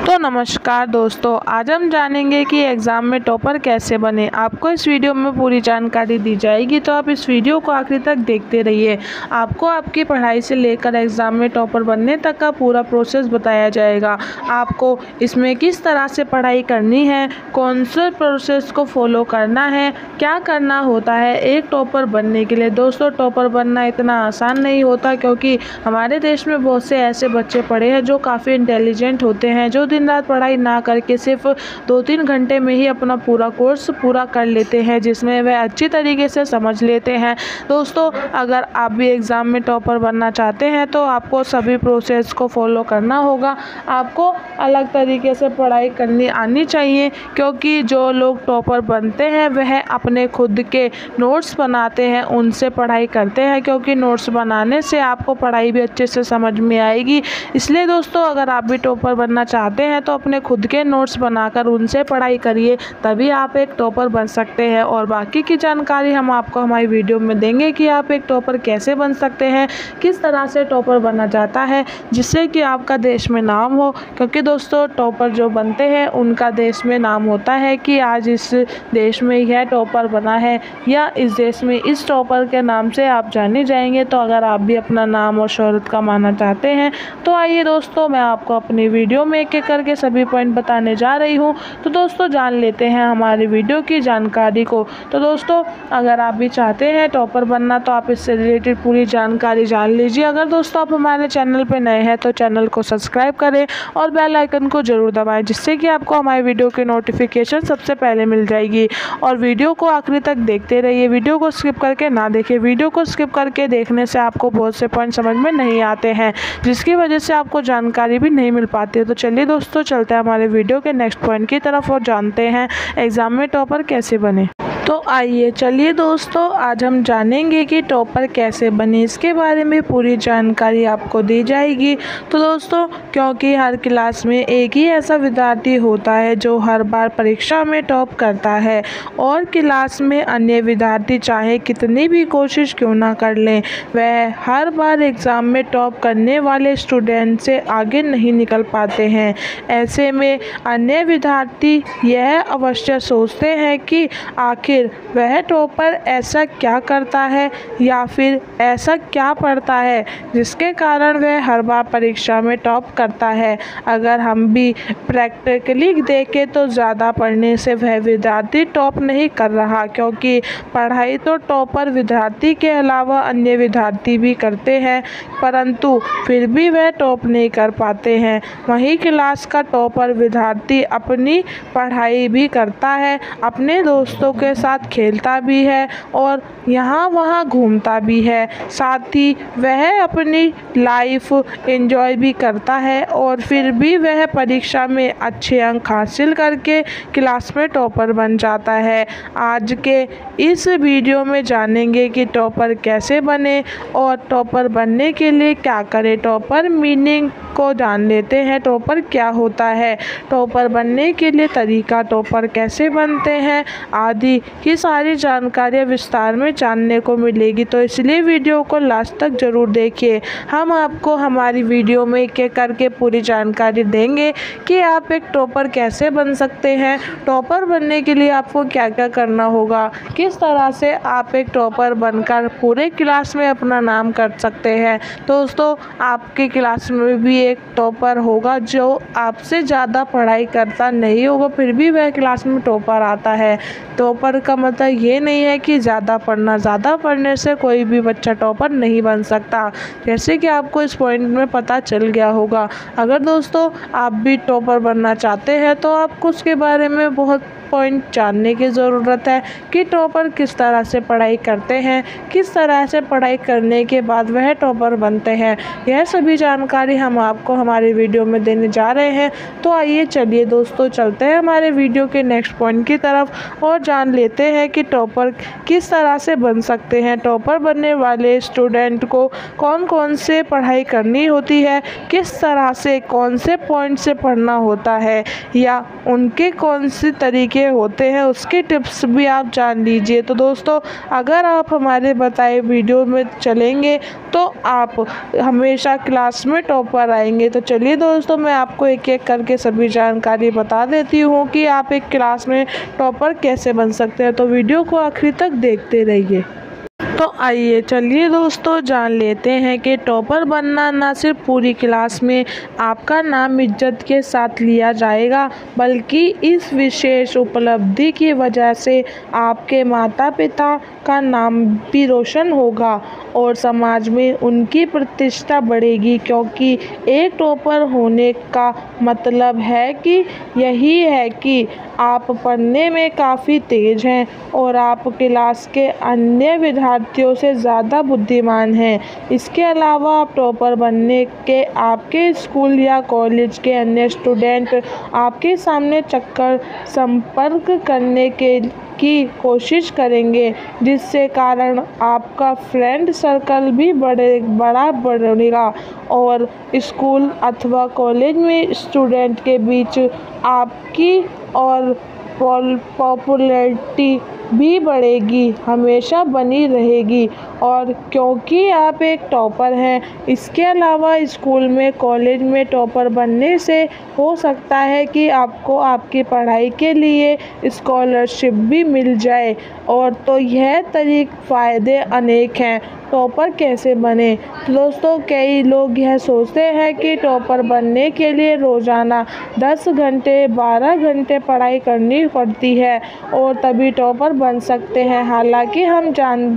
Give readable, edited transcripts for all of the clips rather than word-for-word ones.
तो नमस्कार दोस्तों, आज हम जानेंगे कि एग्ज़ाम में टॉपर कैसे बने। आपको इस वीडियो में पूरी जानकारी दी जाएगी, तो आप इस वीडियो को आखिर तक देखते रहिए। आपको आपकी पढ़ाई से लेकर एग्ज़ाम में टॉपर बनने तक का पूरा प्रोसेस बताया जाएगा। आपको इसमें किस तरह से पढ़ाई करनी है, कौन से प्रोसेस को फॉलो करना है, क्या करना होता है एक टॉपर बनने के लिए। दोस्तों, टॉपर बनना इतना आसान नहीं होता, क्योंकि हमारे देश में बहुत से ऐसे बच्चे पढ़े हैं जो काफ़ी इंटेलिजेंट होते हैं, जो दिन रात पढ़ाई ना करके सिर्फ 2-3 घंटे में ही अपना पूरा कोर्स पूरा कर लेते हैं, जिसमें वह अच्छी तरीके से समझ लेते हैं। दोस्तों, अगर आप भी एग्ज़ाम में टॉपर बनना चाहते हैं तो आपको सभी प्रोसेस को फॉलो करना होगा। आपको अलग तरीके से पढ़ाई करनी आनी चाहिए, क्योंकि जो लोग टॉपर बनते हैं वह अपने खुद के नोट्स बनाते हैं, उनसे पढ़ाई करते हैं, क्योंकि नोट्स बनाने से आपको पढ़ाई भी अच्छे से समझ में आएगी। इसलिए दोस्तों, अगर आप भी टॉपर बनना चाहते हैं तो अपने खुद के नोट्स बनाकर उनसे पढ़ाई करिए, तभी आप एक टॉपर बन सकते हैं। और बाकी की जानकारी हम आपको हमारी वीडियो में देंगे कि आप एक टॉपर कैसे बन सकते हैं, किस तरह से टॉपर बना जाता है, जिससे कि आपका देश में नाम हो। क्योंकि दोस्तों, टॉपर जो बनते हैं उनका देश में नाम होता है कि आज इस देश में यह टॉपर बना है, या इस देश में इस टॉपर के नाम से आप जाने जाएंगे। तो अगर आप भी अपना नाम और शोहरत कमाना चाहते हैं तो आइए दोस्तों, मैं आपको अपनी वीडियो में एक एक करके सभी पॉइंट बताने जा रही हूँ। तो दोस्तों, जान लेते हैं हमारी वीडियो की जानकारी को। तो दोस्तों, अगर आप भी चाहते हैं टॉपर बनना तो आप इससे रिलेटेड पूरी जानकारी जान लीजिए। अगर दोस्तों आप हमारे चैनल पर नए हैं तो चैनल को सब्सक्राइब करें और बेल आइकन को जरूर दबाएं, जिससे कि आपको हमारी वीडियो की नोटिफिकेशन सबसे पहले मिल जाएगी। और वीडियो को आखिरी तक देखते रहिए, वीडियो को स्किप करके ना देखें। वीडियो को स्किप करके देखने से आपको बहुत से पॉइंट समझ में नहीं आते हैं, जिसकी वजह से आपको जानकारी भी नहीं मिल पाती है। तो चलिए दोस्तों, चलते हैं हमारे वीडियो के नेक्स्ट पॉइंट की तरफ और जानते हैं एग्जाम में टॉपर कैसे बने। तो आइए चलिए दोस्तों, आज हम जानेंगे कि टॉपर कैसे बने। इसके बारे में पूरी जानकारी आपको दी जाएगी। तो दोस्तों, क्योंकि हर क्लास में एक ही ऐसा विद्यार्थी होता है जो हर बार परीक्षा में टॉप करता है, और क्लास में अन्य विद्यार्थी चाहे कितनी भी कोशिश क्यों ना कर लें, वह हर बार एग्ज़ाम में टॉप करने वाले स्टूडेंट से आगे नहीं निकल पाते हैं। ऐसे में अन्य विद्यार्थी यह अवश्य सोचते हैं कि आखिर वह टॉपर ऐसा क्या करता है, या फिर ऐसा क्या पढ़ता है जिसके कारण वह हर बार परीक्षा में टॉप करता है। अगर हम भी प्रैक्टिकली देखें तो ज़्यादा पढ़ने से वह विद्यार्थी टॉप नहीं कर रहा, क्योंकि पढ़ाई तो टॉपर विद्यार्थी के अलावा अन्य विद्यार्थी भी करते हैं, परंतु फिर भी वह टॉप नहीं कर पाते हैं। वहीं क्लास का टॉपर विद्यार्थी अपनी पढ़ाई भी करता है, अपने दोस्तों के साथ खेलता भी है और यहाँ वहाँ घूमता भी है, साथ ही वह अपनी लाइफ एंजॉय भी करता है, और फिर भी वह परीक्षा में अच्छे अंक हासिल करके क्लास में टॉपर बन जाता है। आज के इस वीडियो में जानेंगे कि टॉपर कैसे बने और टॉपर बनने के लिए क्या करें। टॉपर मीनिंग को जान लेते हैं, टॉपर क्या होता है, टॉपर बनने के लिए तरीका, टॉपर कैसे बनते हैं आदि की सारी जानकारियाँ विस्तार में जानने को मिलेगी। तो इसलिए वीडियो को लास्ट तक ज़रूर देखिए। हम आपको हमारी वीडियो में एक एक करके पूरी जानकारी देंगे कि आप एक टॉपर कैसे बन सकते हैं, टॉपर बनने के लिए आपको क्या क्या करना होगा, किस तरह से आप एक टॉपर बनकर पूरे क्लास में अपना नाम कर सकते हैं। दोस्तों, आपके क्लास में भी एक टॉपर होगा जो आपसे ज़्यादा पढ़ाई करता नहीं होगा, फिर भी वह क्लास में टॉपर आता है। टॉपर का मतलब ये नहीं है कि ज़्यादा पढ़ने से कोई भी बच्चा टॉपर नहीं बन सकता, जैसे कि आपको इस पॉइंट में पता चल गया होगा। अगर दोस्तों आप भी टॉपर बनना चाहते हैं तो आपको उसके बारे में बहुत पॉइंट जानने की ज़रूरत है कि टॉपर किस तरह से पढ़ाई करते हैं, किस तरह से पढ़ाई करने के बाद वह टॉपर बनते हैं। यह सभी जानकारी हम आपको हमारे वीडियो में देने जा रहे हैं। तो आइए चलिए दोस्तों, चलते हैं हमारे वीडियो के नेक्स्ट पॉइंट की तरफ और जान लेते हैं कि टॉपर किस तरह से बन सकते हैं। टॉपर बनने वाले स्टूडेंट को कौन कौन से पढ़ाई करनी होती है, किस तरह से कौन से पॉइंट से पढ़ना होता है, या उनके कौन से तरीके तरीके होते हैं उसके टिप्स भी आप जान लीजिए। तो दोस्तों, अगर आप हमारे बताए वीडियो में चलेंगे तो आप हमेशा क्लास में टॉपर आएंगे। तो चलिए दोस्तों, मैं आपको एक एक करके सभी जानकारी बता देती हूँ कि आप एक क्लास में टॉपर कैसे बन सकते हैं। तो वीडियो को आखिर तक देखते रहिए। तो आइए चलिए दोस्तों, जान लेते हैं कि टॉपर बनना ना सिर्फ पूरी क्लास में आपका नाम इज्जत के साथ लिया जाएगा, बल्कि इस विशेष उपलब्धि की वजह से आपके माता पिता का नाम भी रोशन होगा और समाज में उनकी प्रतिष्ठा बढ़ेगी। क्योंकि एक टॉपर होने का मतलब है कि यही है कि आप पढ़ने में काफ़ी तेज़ हैं और आप क्लास के अन्य विद्यार्थियों से ज़्यादा बुद्धिमान हैं। इसके अलावा आप टॉपर बनने के आपके स्कूल या कॉलेज के अन्य स्टूडेंट आपके सामने चक्कर संपर्क करने की कोशिश करेंगे, जिससे कारण आपका फ्रेंड सर्कल भी बड़ा बढ़ेगा और स्कूल अथवा कॉलेज में स्टूडेंट के बीच आपकी और पॉपुलैरिटी भी बढ़ेगी, हमेशा बनी रहेगी। और क्योंकि आप एक टॉपर हैं, इसके अलावा स्कूल में कॉलेज में टॉपर बनने से हो सकता है कि आपको आपकी पढ़ाई के लिए स्कॉलरशिप भी मिल जाए। और तो यह फ़ायदे अनेक हैं। टॉपर कैसे बने? तो दोस्तों, कई लोग यह सोचते हैं कि टॉपर बनने के लिए रोज़ाना 10 घंटे 12 घंटे पढ़ाई करनी पड़ती है और तभी टॉपर बन सकते हैं। हालांकि हम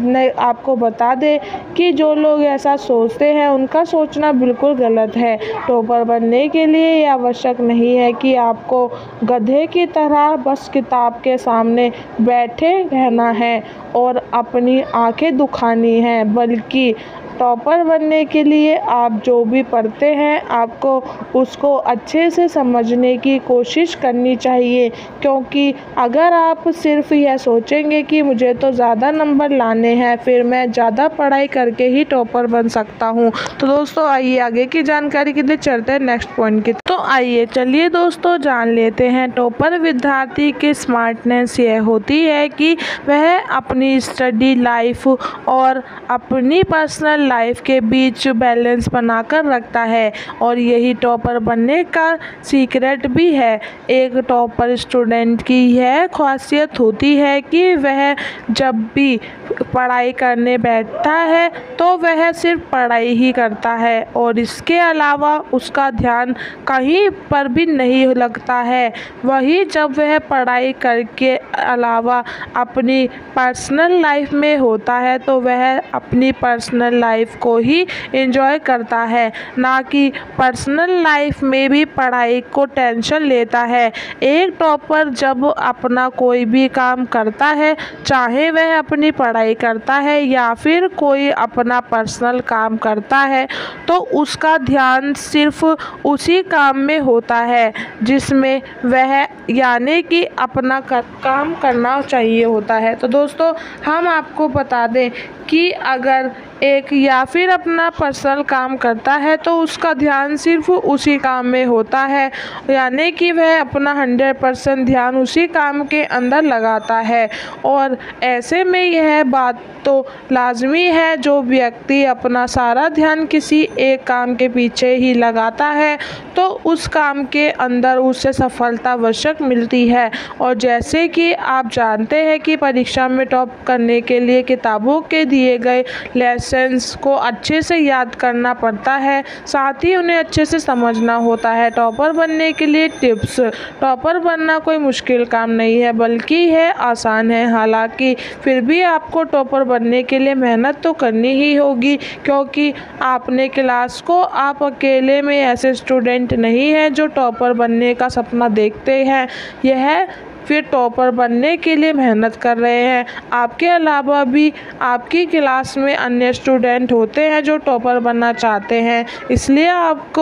आपको बता दें कि जो लोग ऐसा सोचते हैं उनका सोचना बिल्कुल गलत है। टॉपर बनने के लिए यह आवश्यक नहीं है कि आपको गधे की तरह बस किताब के सामने बैठे रहना है और अपनी आंखें दुखानी हैं, बल्कि टॉपर बनने के लिए आप जो भी पढ़ते हैं आपको उसको अच्छे से समझने की कोशिश करनी चाहिए। क्योंकि अगर आप सिर्फ यह सोचेंगे कि मुझे तो ज़्यादा नंबर लाने हैं, फिर मैं ज़्यादा पढ़ाई करके ही टॉपर बन सकता हूँ। तो दोस्तों, आइए आगे की जानकारी के लिए चलते हैं नेक्स्ट पॉइंट की। तो आइए चलिए दोस्तों, जान लेते हैं टॉपर विद्यार्थी की स्मार्टनेस यह होती है कि वह अपनी स्टडी लाइफ और अपनी पर्सनल लाइफ के बीच बैलेंस बनाकर रखता है और यही टॉपर बनने का सीक्रेट भी है। एक टॉपर स्टूडेंट की यह खासियत होती है कि वह जब भी पढ़ाई करने बैठता है तो वह सिर्फ पढ़ाई ही करता है और इसके अलावा उसका ध्यान कहीं पर भी नहीं लगता है। वही जब वह पढ़ाई करके अलावा अपनी पर्सनल लाइफ में होता है तो वह अपनी पर्सनल लाइफ को ही एंजॉय करता है, ना कि पर्सनल लाइफ में भी पढ़ाई को टेंशन लेता है। एक टॉपर जब अपना कोई भी काम करता है, चाहे वह अपनी पढ़ाई करता है या फिर कोई अपना पर्सनल काम करता है, तो उसका ध्यान सिर्फ उसी काम में होता है जिसमें वह यानी कि अपना काम करना चाहिए होता है। तो दोस्तों, हम आपको बता दें कि अगर एक या फिर अपना पर्सनल काम करता है तो उसका ध्यान सिर्फ उसी काम में होता है, यानी कि वह अपना 100% ध्यान उसी काम के अंदर लगाता है। और ऐसे में यह बात तो लाजमी है, जो व्यक्ति अपना सारा ध्यान किसी एक काम के पीछे ही लगाता है तो उस काम के अंदर उसे सफलता अवश्य मिलती है। और जैसे कि आप जानते हैं कि परीक्षा में टॉप करने के लिए किताबों के दिए गए लेसन्स को अच्छे से याद करना पड़ता है, साथ ही उन्हें अच्छे से समझना होता है। टॉपर बनने के लिए टिप्स। टॉपर बनना कोई मुश्किल काम नहीं है, बल्कि यह आसान है। हालांकि फिर भी आपको टॉपर बनने के लिए मेहनत तो करनी ही होगी, क्योंकि आपने क्लास को आप अकेले में ऐसे स्टूडेंट नहीं हैं जो टॉपर बनने का सपना देखते हैं, यह फिर टॉपर बनने के लिए मेहनत कर रहे हैं। आपके अलावा भी आपकी क्लास में अन्य स्टूडेंट होते हैं जो टॉपर बनना चाहते हैं, इसलिए आपको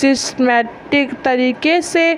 सिस्टमैटिक तरीके से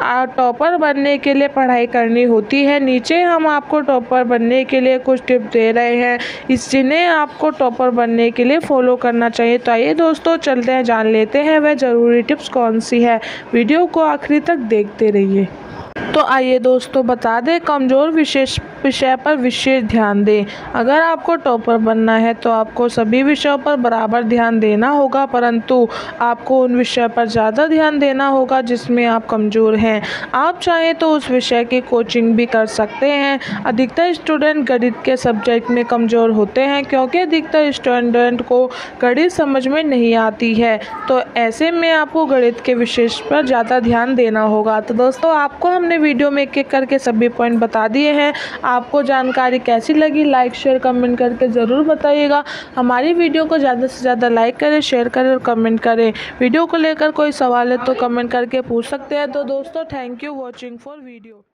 टॉपर बनने के लिए पढ़ाई करनी होती है। नीचे हम आपको टॉपर बनने के लिए कुछ टिप्स दे रहे हैं, जिन्हें आपको टॉपर बनने के लिए फॉलो करना चाहिए। तो आइए दोस्तों, चलते हैं, जान लेते हैं वह ज़रूरी टिप्स कौन सी है। वीडियो को आखिरी तक देखते रहिए। तो आइए दोस्तों बता दें, कमज़ोर विषय पर विशेष ध्यान दें। अगर आपको टॉपर बनना है तो आपको सभी विषयों पर बराबर ध्यान देना होगा, परंतु आपको उन विषय पर ज़्यादा ध्यान देना होगा जिसमें आप कमज़ोर हैं। आप चाहें तो उस विषय की कोचिंग भी कर सकते हैं। अधिकतर स्टूडेंट गणित के सब्जेक्ट में कमज़ोर होते हैं क्योंकि अधिकतर स्टूडेंट को गणित समझ में नहीं आती है, तो ऐसे में आपको गणित के विषय पर ज़्यादा ध्यान देना होगा। तो दोस्तों आपको हमने वीडियो में एक एक करके सभी पॉइंट बता दिए हैं। आपको जानकारी कैसी लगी लाइक शेयर कमेंट करके ज़रूर बताइएगा। हमारी वीडियो को ज़्यादा से ज़्यादा लाइक करें, शेयर करें और कमेंट करें। वीडियो को लेकर कोई सवाल है तो कमेंट करके पूछ सकते हैं। तो दोस्तों thank you watching for video.